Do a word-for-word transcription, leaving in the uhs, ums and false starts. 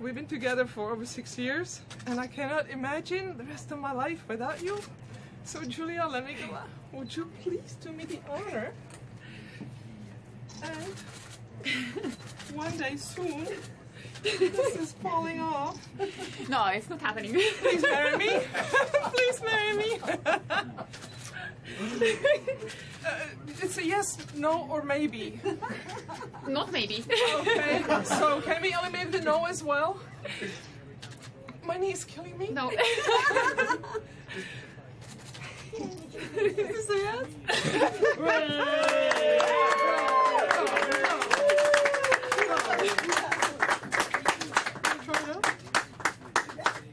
we've been together for over six years, and I cannot imagine the rest of my life without you. So, Julia Lemigala, would you please do me the honor? And one day soon, this is falling off. No, it's not happening. Please marry me. Please marry me. uh, it's a yes, no, or maybe. Not maybe. Okay, so can we eliminate the no as well? My knee is killing me. No. Is this a yes?